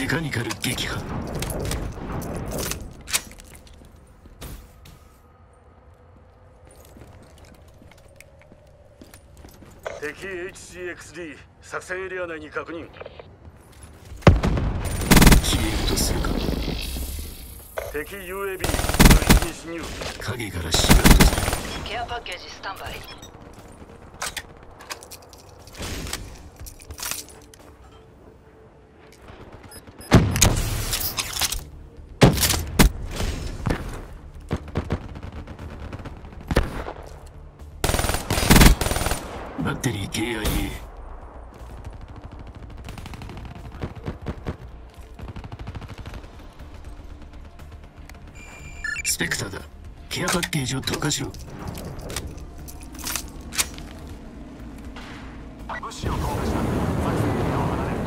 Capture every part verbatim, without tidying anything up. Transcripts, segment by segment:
カニカル撃破。 敵 エイチシーエックスディー 作戦エリア内に確認。 消えるとするか。 敵 ユーエービー 領域に侵入。 影からシガッとする。 ケアパッケージスタンバイ。 バッテリー ケーアイエー。 スペクターだ。ケアパッケージを投下しろ。 物資を投下した。作戦エリアを離れる。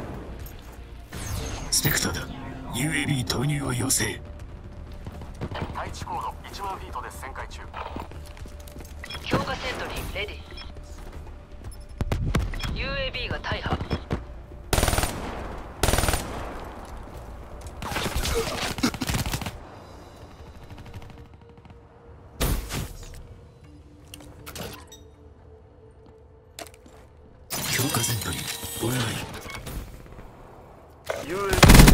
スペクターだ。 ユーエービー 投入を要請。 配置高度いちまんフィートで旋回中。 強化セントリーレディ。 ユーエービー が大破。 強化セントリーオンライン。 ユーエービー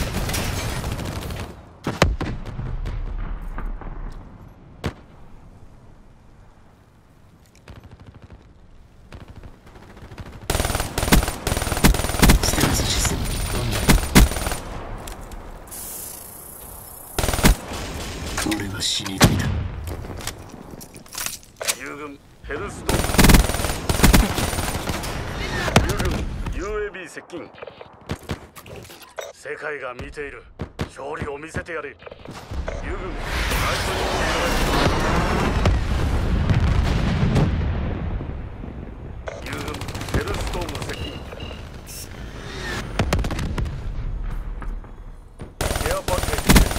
ステルスシステムオンライン。俺は死神だ。 友軍ヘルストーム。友軍 ユーエービー 接近。世界が見ている。勝利を見せてやれ。友軍ライトニング。友軍ヘルストーム接近。ケアパッケージ接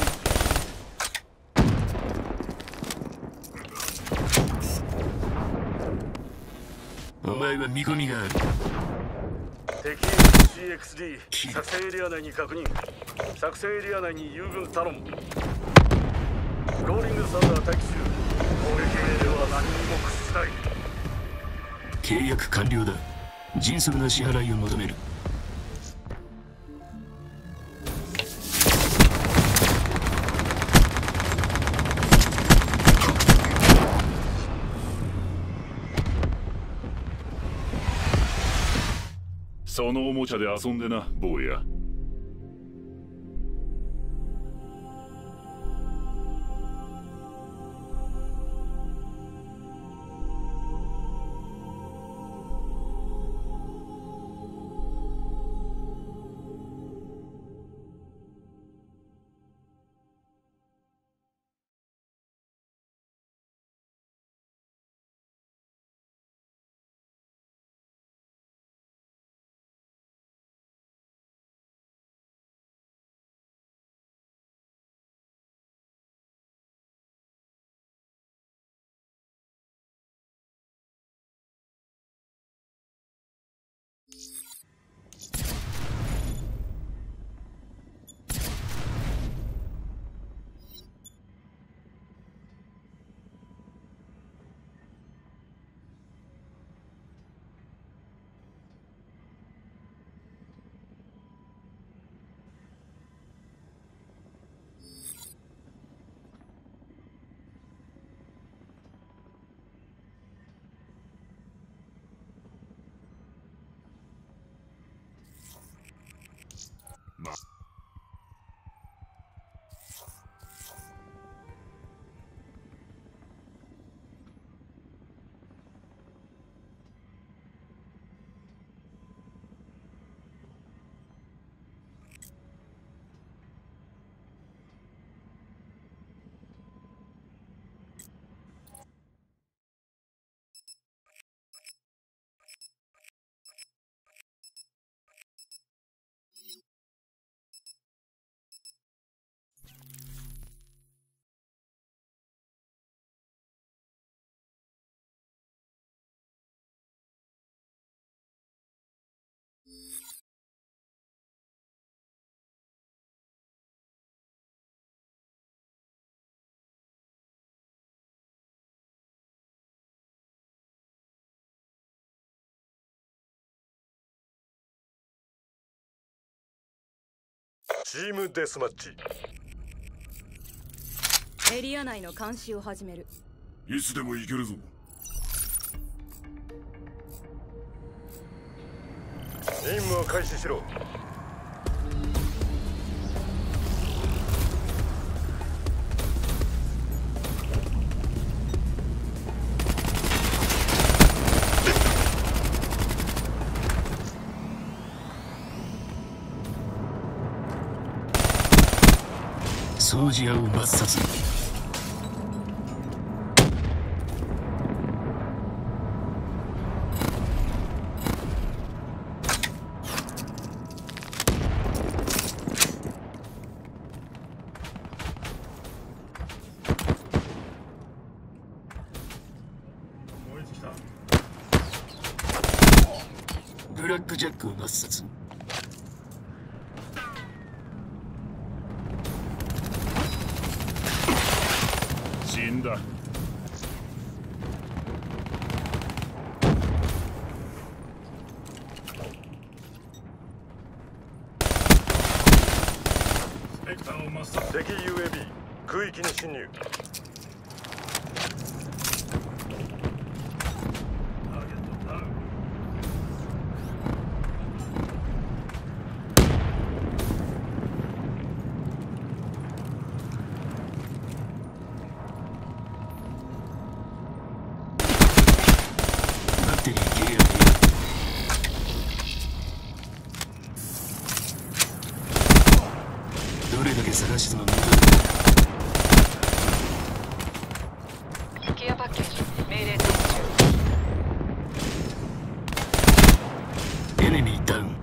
近。 お前は見込みがある。 敵 エイチシーエックスディー 作戦エリア内に確認。作戦エリア内に友軍頼む。ローリングサンダー待機中。攻撃命令は何にも屈しない。 契約完了だ。迅速な支払いを求める。 そのおもちゃで遊んでな、坊や。 チームデスマッチ。 エリア内の監視を始める。 いつでも行けるぞ。 任務を開始しろ。 掃除屋を抹殺。ブラックジャックを抹殺。 死んだ。 スペクターを抹殺。 敵 ユーエービー 空域に侵入。 どれだけ探しても無駄だ。 ケアパッケージ命令待機中。 エネミーダウン。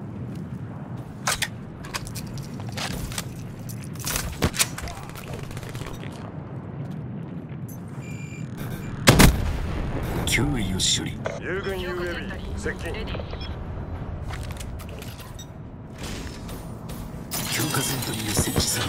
脅威を処理。 友軍 ユーエービー 接近。 レディー。 強化セントリーを設置する。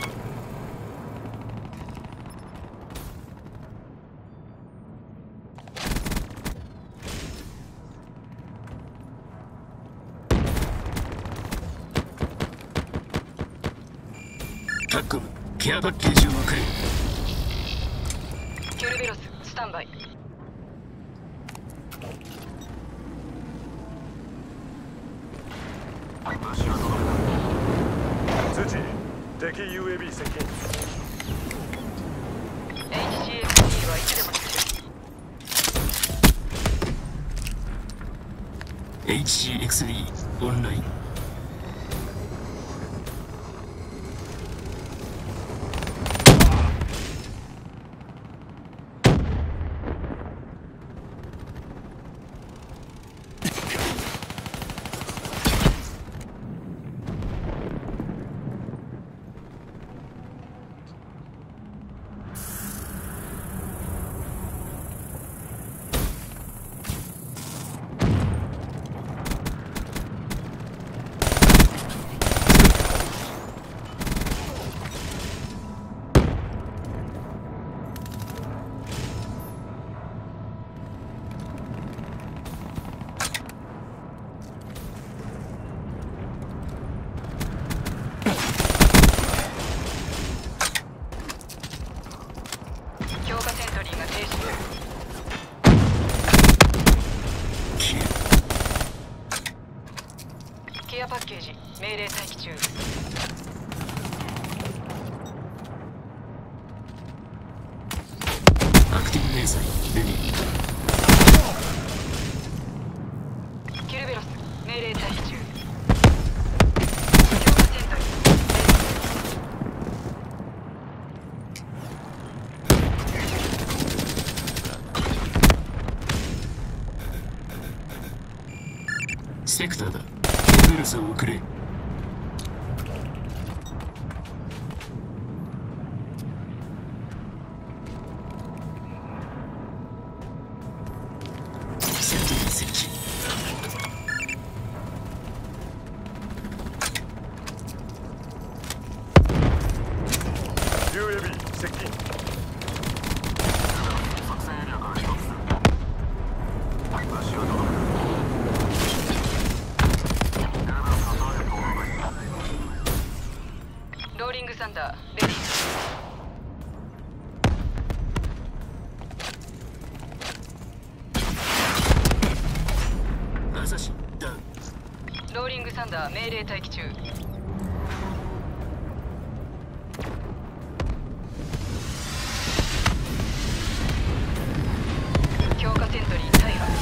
タッコム、ケアパッケージを送れ。 キュルベロススタンバイ。 通知、敵 ユーエービー 接近。 エイチジーエックスディー はいつでも出力。 エイチジーエックスディー オンライン。 強化セントリーが停止。ケアパッケージ命令待機中。 アクティブ迷彩レディー。 キュルベロス命令待機中。強化セントリー。 スペクターだ。ケブルスを送れ。セントリー設置。 ユーエービー 接近。 ダー命令待機中。強化セントリー大破。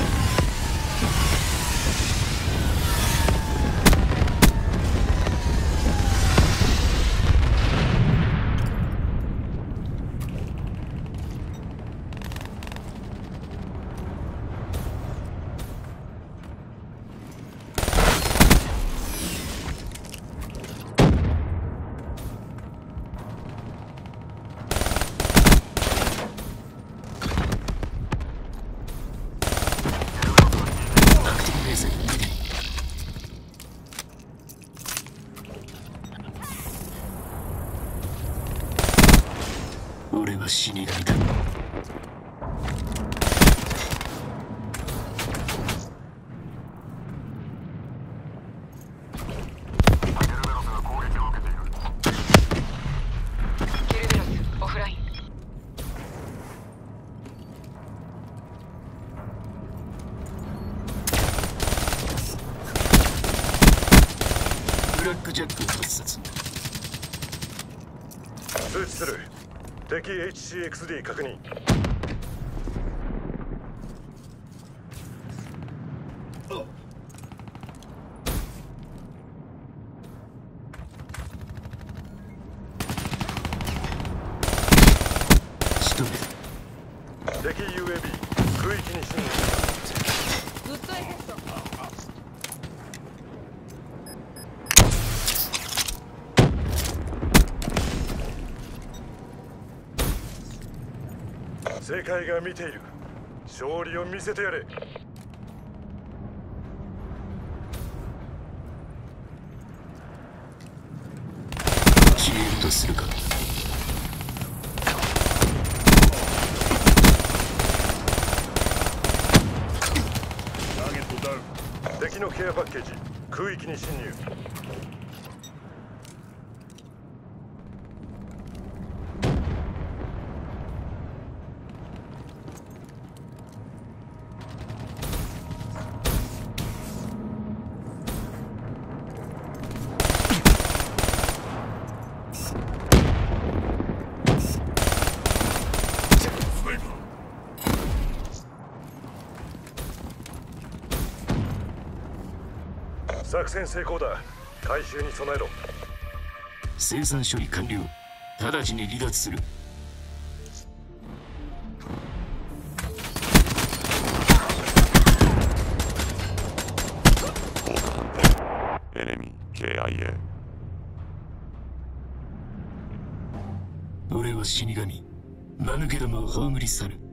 俺は死神だ。 ケルベロスオフライン。 ブラックジャックを発殺。 通知する。敵 エイチシーエックスディー 確認。 仕留める。 敵 ユーエービー 空域に侵入した。 グッドエフェクト。 世界が見ている。勝利を見せてやれ。 消えるとするか。 ターゲットダウン。 敵のケアパッケージ空域に侵入。作戦成功だ。回収に備えろ。 生産処理完了。直ちに離脱する。 エネミー ケーアイエー。 俺は死神。間抜けどもを葬り去る。